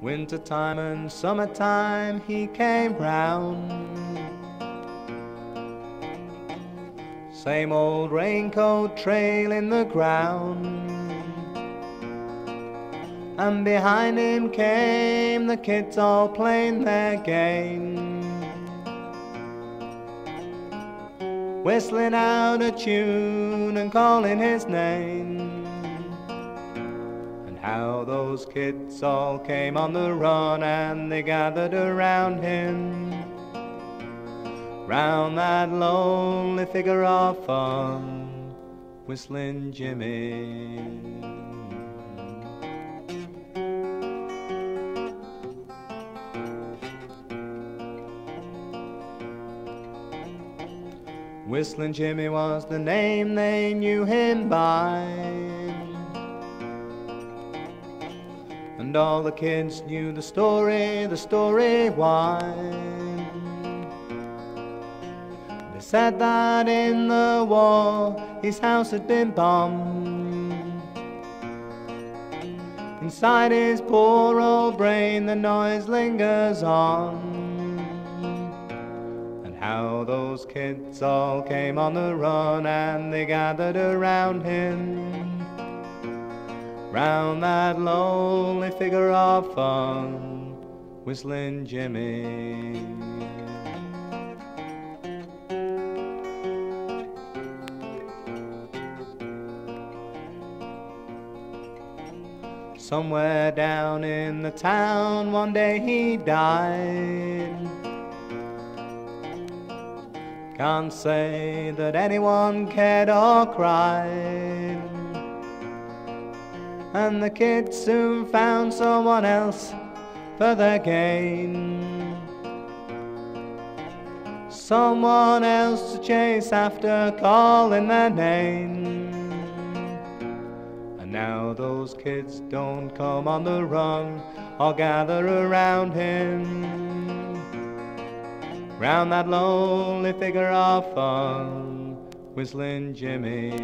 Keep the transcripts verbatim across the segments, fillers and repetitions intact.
Winter time and summertime he came round. Same old raincoat trail in the ground, and behind him came the kids all playing their game, whistling out a tune and calling his name. And how those kids all came on the run, and they gathered around him, round that lonely figure of fun, Whistling Jimmy. Whistling Jimmy was the name they knew him by, and all the kids knew the story, the story why. They said that in the war his house had been bombed. Inside his poor old brain the noise lingers on. How those kids all came on the run, and they gathered around him, round that lonely figure of fun, Whistling Jimmy. Somewhere down in the town one day he died. Can't say that anyone cared or cried, and the kids soon found someone else for their gain, someone else to chase after, calling their name. And now those kids don't come on the run or gather around him, round that lonely figure of fun, Whistling Jimmy.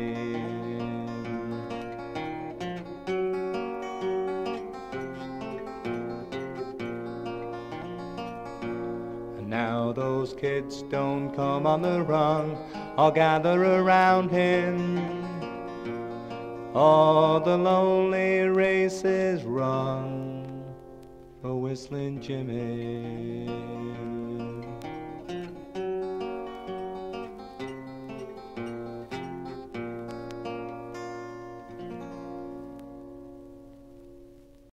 And now those kids don't come on the run or gather around him, all the lonely races run for Whistling Jimmy.